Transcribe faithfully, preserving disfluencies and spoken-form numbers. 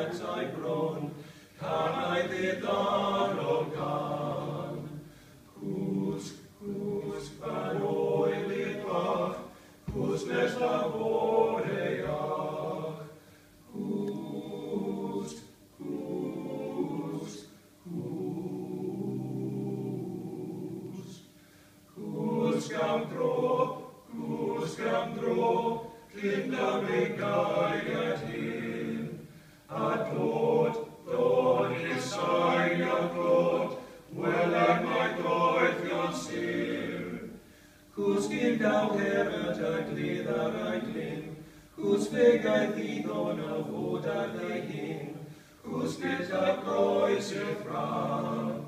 at I groan, can I ddidar o gan? Cwsg, cwsg, fan oel I bach, cwsg nes la bore iach. Cwsg, cwsg, cwsg. Cwsg am dro, cwsg am dro, Clinda me gai at hyn, a dod, dod I sain a glod, wel ag mae goeth yon sir. Cwsg gael herod a glydd ar ei glyn, cwsg fe gael ddidon a fod ar ei hyn, cwsg a groes y ffran.